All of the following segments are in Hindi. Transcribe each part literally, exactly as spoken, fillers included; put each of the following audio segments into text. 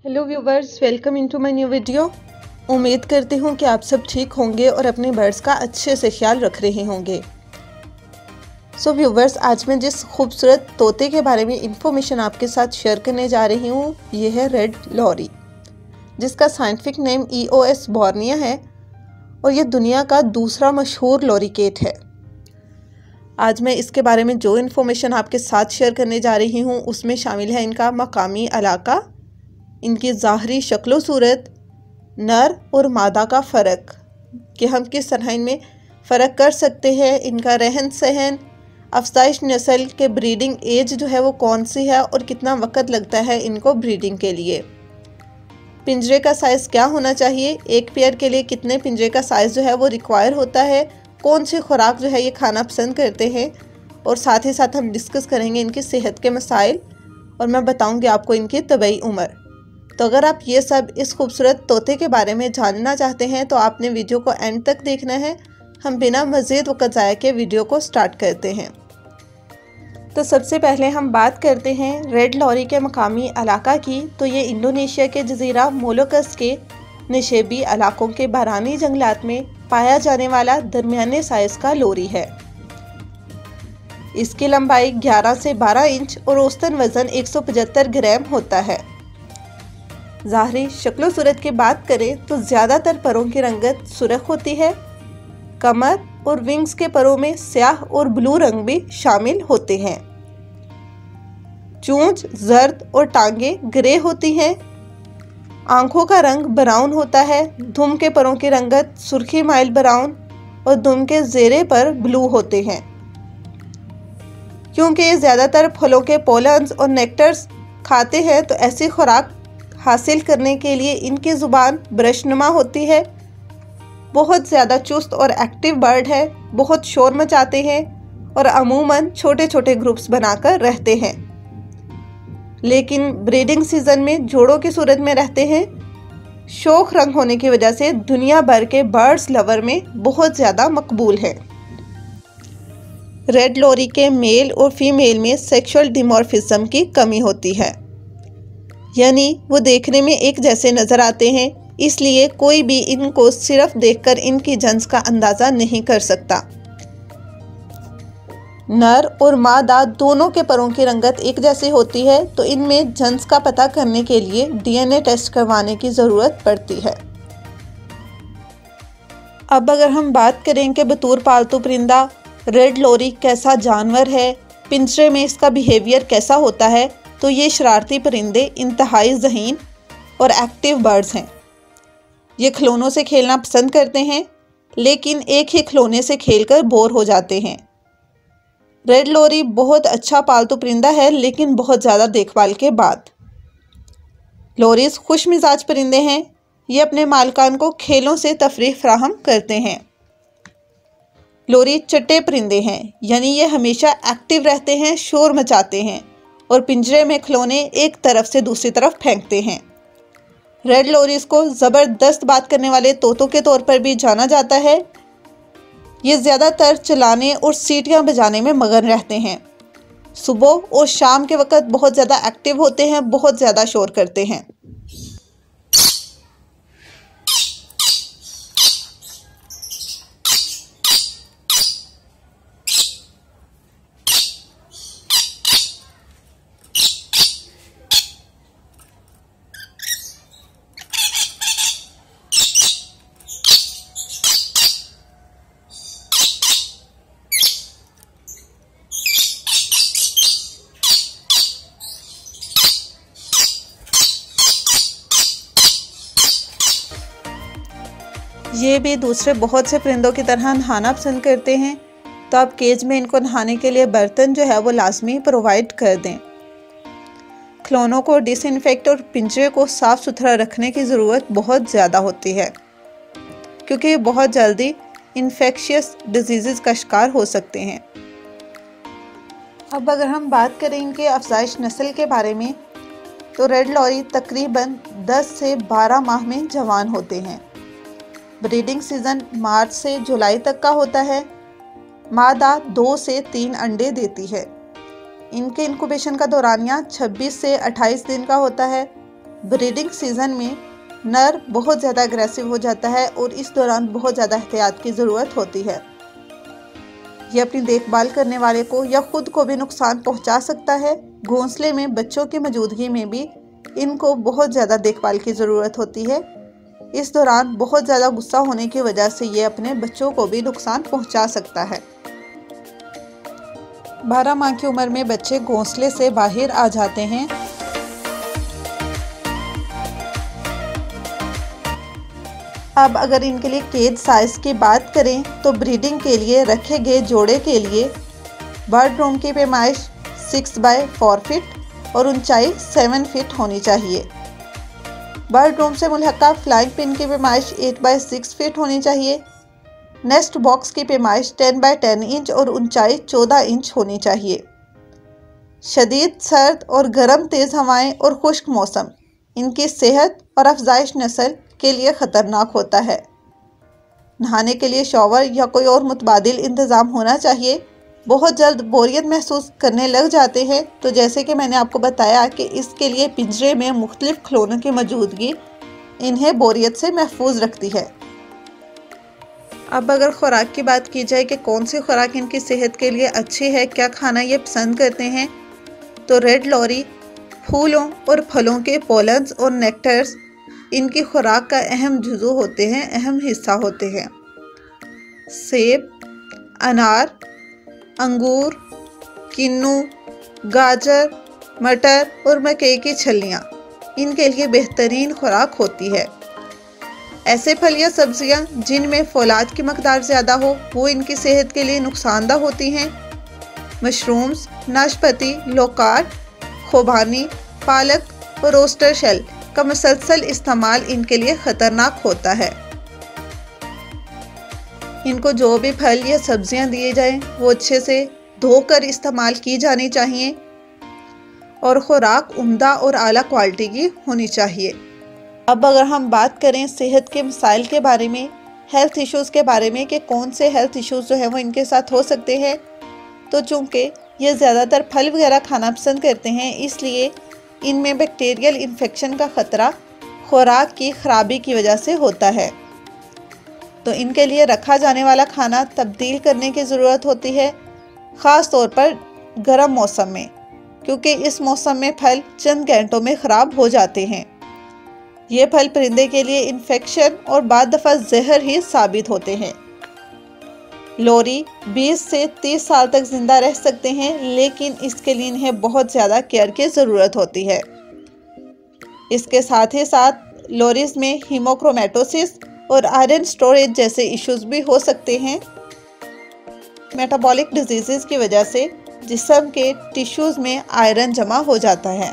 Hello viewers, welcome into my new video. उम्मीद करती हूँ कि आप सब ठीक होंगे और अपने बर्ड्स का अच्छे से ख्याल रख रहे होंगे। सो so व्यूवर्स, आज मैं जिस खूबसूरत तोते के बारे में इंफॉर्मेशन आपके साथ शेयर करने जा रही हूँ ये है रेड लॉरी, जिसका scientific name E O S bornea है और ये दुनिया का दूसरा मशहूर लॉरीकेट है। आज मैं इसके बारे में जो इन्फॉर्मेशन आपके साथ शेयर करने जा रही हूँ उसमें शामिल है इनका मकामी इलाका, इनकी ज़ाहरी शक्लो सूरत, नर और मादा का फ़र्क कि हम किस तरह इनमें फ़र्क कर सकते हैं, इनका रहन सहन, अफजाइश नस्ल के ब्रीडिंग एज जो है वो कौन सी है और कितना वक्त लगता है इनको ब्रीडिंग के लिए, पिंजरे का साइज़ क्या होना चाहिए, एक पेयर के लिए कितने पिंजरे का साइज़ जो है वो रिक्वायर होता है, कौन सी खुराक जो है ये खाना पसंद करते हैं, और साथ ही साथ हम डिस्कस करेंगे इनकी सेहत के मसाइल और मैं बताऊँगी आपको इनकी तबई उम्र। तो अगर आप ये सब इस खूबसूरत तोते के बारे में जानना चाहते हैं तो आपने वीडियो को एंड तक देखना है। हम बिना मज़ीद वक़्त ज़ाया के वीडियो को स्टार्ट करते हैं। तो सबसे पहले हम बात करते हैं रेड लॉरी के मकामी इलाका की। तो ये इंडोनेशिया के जजीरा मोलुकस के नशेबी इलाकों के बरानी जंगलात में पाया जाने वाला दरमियाने साइज़ का लोरी है। इसकी लंबाई ग्यारह से बारह इंच और औसतन वज़न एक सौ पचहत्तर ग्राम होता है। ज़ाहरी शक्लो सूरत की बात करें तो ज़्यादातर परों की रंगत सुर्ख होती है। कमर और विंग्स के परों में स्याह और ब्लू रंग भी शामिल होते हैं। चोंच जर्द और टांगे ग्रे होती हैं। आंखों का रंग ब्राउन होता है। दुम के परों की रंगत सुर्खी माइल ब्राउन और दुम के जेरे पर ब्लू होते हैं। क्योंकि ये ज़्यादातर फलों के पोलन्स और नेक्टर्स खाते हैं तो ऐसी खुराक हासिल करने के लिए इनकी ज़ुबान ब्रशनुमा होती है। बहुत ज़्यादा चुस्त और एक्टिव बर्ड है, बहुत शोर मचाते हैं और अमूमन छोटे छोटे ग्रुप्स बनाकर रहते हैं, लेकिन ब्रीडिंग सीज़न में जोड़ों की सूरत में रहते हैं। शोख रंग होने की वजह से दुनिया भर के बर्ड्स लवर में बहुत ज़्यादा मकबूल है। रेड लॉरी के मेल और फीमेल में सेक्सुअल डिमॉर्फिज्म की कमी होती है, यानी वो देखने में एक जैसे नज़र आते हैं, इसलिए कोई भी इनको सिर्फ देखकर इनकी जंस का अंदाज़ा नहीं कर सकता। नर और मादा दोनों के परों की रंगत एक जैसी होती है, तो इनमें जंस का पता करने के लिए डी एन ए टेस्ट करवाने की ज़रूरत पड़ती है। अब अगर हम बात करें कि बतौर पालतू परिंदा रेड लॉरी कैसा जानवर है, पिंजरे में इसका बिहेवियर कैसा होता है, तो ये शरारती परिंदे इंतहाई ज़हीन और एक्टिव बर्ड्स हैं। ये खिलौनों से खेलना पसंद करते हैं, लेकिन एक ही खिलौने से खेलकर बोर हो जाते हैं। रेड लॉरी बहुत अच्छा पालतू परिंदा है, लेकिन बहुत ज़्यादा देखभाल के बाद। लॉरीज खुश मिजाज परिंदे हैं। ये अपने मालिकान को खेलों से तफरीह फराहम करते हैं। लॉरी चट्टे परिंदे हैं, यानी ये हमेशा एक्टिव रहते हैं, शोर मचाते हैं और पिंजरे में खिलौने एक तरफ से दूसरी तरफ फेंकते हैं। रेड लॉरीज को ज़बरदस्त बात करने वाले तोतों के तौर पर भी जाना जाता है। ये ज़्यादातर चलाने और सीटियां बजाने में मगन रहते हैं। सुबह और शाम के वक्त बहुत ज़्यादा एक्टिव होते हैं, बहुत ज़्यादा शोर करते हैं। ये भी दूसरे बहुत से परिंदों की तरह नहाना पसंद करते हैं, तो आप केज में इनको नहाने के लिए बर्तन जो है वो लाजमी प्रोवाइड कर दें। खिलौनों को डिसइंफेक्ट और पिंजरे को साफ़ सुथरा रखने की ज़रूरत बहुत ज़्यादा होती है, क्योंकि ये बहुत जल्दी इन्फेक्शियस डिजीज़ का शिकार हो सकते हैं। अब अगर हम बात करें इनके अफजाइश नस्ल के बारे में, तो रेड लॉरी तकरीबन दस से बारह माह में जवान होते हैं। ब्रीडिंग सीज़न मार्च से जुलाई तक का होता है। मादा दो से तीन अंडे देती है। इनके इंक्यूबेशन का दौरानिया छब्बीस से अट्ठाईस दिन का होता है। ब्रीडिंग सीज़न में नर बहुत ज़्यादा अग्रेसिव हो जाता है और इस दौरान बहुत ज़्यादा एहतियात की ज़रूरत होती है। ये अपनी देखभाल करने वाले को या खुद को भी नुकसान पहुंचा सकता है। घोंसले में बच्चों की मौजूदगी में भी इनको बहुत ज़्यादा देखभाल की ज़रूरत होती है। इस दौरान बहुत ज़्यादा गुस्सा होने की वजह से ये अपने बच्चों को भी नुकसान पहुंचा सकता है। बारह माह की उम्र में बच्चे घोंसले से बाहर आ जाते हैं। अब अगर इनके लिए केज साइज़ की बात करें तो ब्रीडिंग के लिए रखे गए जोड़े के लिए बर्ड रूम की पैमाइश सिक्स बाय फोर फीट और ऊंचाई सेवन फीट होनी चाहिए। बर्ड रूम से मुल्हका फ्लाइंग पिन की पैमाइश एट बाय सिक्स फीट होनी चाहिए। नेस्ट बॉक्स की पैमाइश टेन बाय टेन इंच और ऊंचाई चौदह इंच होनी चाहिए। शदीद सर्द और गर्म तेज़ हवाएं और खुश्क मौसम इनकी सेहत और अफजाइश नस्ल के लिए ख़तरनाक होता है। नहाने के लिए शॉवर या कोई और मुतबादिल इंतज़ाम होना चाहिए। बहुत जल्द बोरियत महसूस करने लग जाते हैं तो जैसे कि मैंने आपको बताया कि इसके लिए पिंजरे में मुख्तलिफ खिलौनों की मौजूदगी इन्हें बोरियत से महफूज रखती है। अब अगर खुराक की बात की जाए कि कौन सी खुराक इनकी सेहत के लिए अच्छी है, क्या खाना ये पसंद करते हैं, तो रेड लॉरी फूलों और फलों के पोलन्स और नेक्टर्स इनकी खुराक का अहम जुज़ू होते हैं, अहम हिस्सा होते हैं। सेब, अनार, अंगूर, किन्नू, गाजर, मटर और मकई की छलियाँ इनके लिए बेहतरीन खुराक होती है। ऐसे फल या सब्जियाँ जिनमें फौलाद की मकदार ज़्यादा हो वो इनकी सेहत के लिए नुकसानदा होती हैं। मशरूम्स, नाशपाती, लोकाट, खोबानी, पालक और रोस्टर शेल का मुसलसल इस्तेमाल इनके लिए ख़तरनाक होता है। इनको जो भी फल या सब्जियां दिए जाएं वो अच्छे से धोकर इस्तेमाल की जानी चाहिए और खुराक उम्दा और आला क्वालिटी की होनी चाहिए। अब अगर हम बात करें सेहत के मसाइल के बारे में, हेल्थ इश्यूज़ के बारे में कि कौन से हेल्थ इश्यूज़ जो है वो इनके साथ हो सकते हैं, तो चूँकि ये ज़्यादातर फल वगैरह खाना पसंद करते हैं इसलिए इनमें बैक्टीरियल इन्फेक्शन का ख़तरा खुराक की ख़राबी की वजह से होता है। तो इनके लिए रखा जाने वाला खाना तब्दील करने की ज़रूरत होती है, ख़ास तौर पर गर्म मौसम में, क्योंकि इस मौसम में फल चंद घंटों में ख़राब हो जाते हैं। ये फल परिंदे के लिए इन्फेक्शन और बाद दफ़ा जहर ही साबित होते हैं। लोरी बीस से तीस साल तक ज़िंदा रह सकते हैं, लेकिन इसके लिए इन्हें बहुत ज़्यादा केयर की ज़रूरत होती है। इसके साथ ही साथ लोरीज में हीमोक्रोमेटोसिस और आयरन स्टोरेज जैसे इश्यूज भी हो सकते हैं। मेटाबॉलिक डिजीज़ की वजह से जिस्म के टिश्यूज़ में आयरन जमा हो जाता है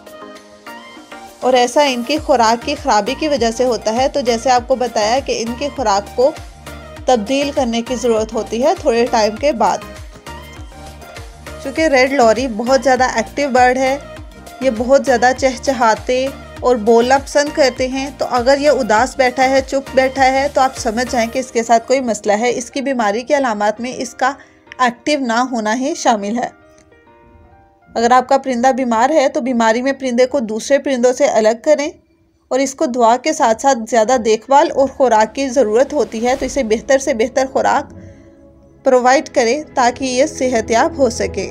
और ऐसा इनकी खुराक की ख़राबी की वजह से होता है। तो जैसे आपको बताया कि इनकी खुराक को तब्दील करने की ज़रूरत होती है थोड़े टाइम के बाद। चूँकि रेड लॉरी बहुत ज़्यादा एक्टिव बर्ड है, ये बहुत ज़्यादा चहचहाते और बोलना पसंद करते हैं, तो अगर ये उदास बैठा है, चुप बैठा है, तो आप समझ जाएं कि इसके साथ कोई मसला है। इसकी बीमारी की अलामात में इसका एक्टिव ना होना ही शामिल है। अगर आपका परिंदा बीमार है तो बीमारी में परिंदे को दूसरे परिंदों से अलग करें और इसको दुआ के साथ साथ ज़्यादा देखभाल और खुराक की ज़रूरत होती है, तो इसे बेहतर से बेहतर खुराक प्रोवाइड करें ताकि ये सेहतयाब हो सके।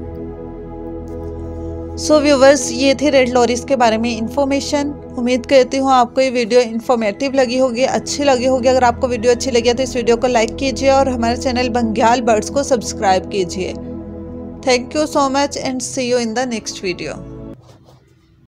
सो व्यूवर्स, ये थी रेड लॉरीज के बारे में इंफॉर्मेशन। उम्मीद करती हूँ आपको ये वीडियो इन्फॉर्मेटिव लगी होगी, अच्छी लगी होगी। अगर आपको वीडियो अच्छी लगी तो इस वीडियो को लाइक कीजिए और हमारे चैनल बंग्याल बर्ड्स को सब्सक्राइब कीजिए। Thank you so much and see you in the next video.